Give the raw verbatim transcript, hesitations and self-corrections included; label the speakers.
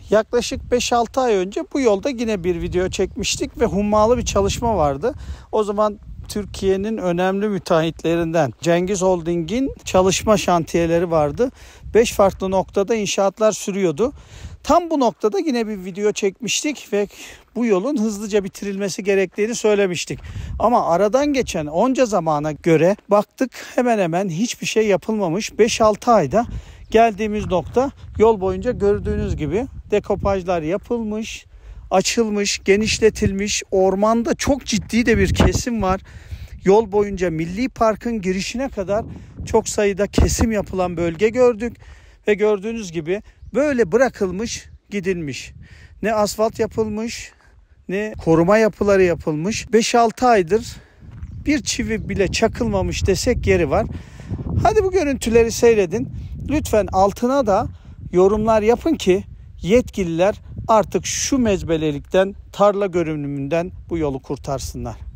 Speaker 1: Yaklaşık beş altı ay önce bu yolda yine bir video çekmiştik ve hummalı bir çalışma vardı. O zaman Türkiye'nin önemli müteahhitlerinden Cengiz Holding'in çalışma şantiyeleri vardı. beş farklı noktada inşaatlar sürüyordu. Tam bu noktada yine bir video çekmiştik ve bu yolun hızlıca bitirilmesi gerektiğini söylemiştik. Ama aradan geçen onca zamana göre baktık hemen hemen hiçbir şey yapılmamış. beş altı ayda geldiğimiz nokta yol boyunca gördüğünüz gibi dekopajlar yapılmış, açılmış, genişletilmiş. Ormanda çok ciddi de bir kesim var. Yol boyunca Milli Park'ın girişine kadar çok sayıda kesim yapılan bölge gördük. Ve gördüğünüz gibi böyle bırakılmış, gidilmiş. Ne asfalt yapılmış, ne koruma yapıları yapılmış. beş altı aydır bir çivi bile çakılmamış desek yeri var. Hadi bu görüntüleri seyredin. Lütfen altına da yorumlar yapın ki yetkililer artık şu mezbelelikten, tarla görünümünden bu yolu kurtarsınlar.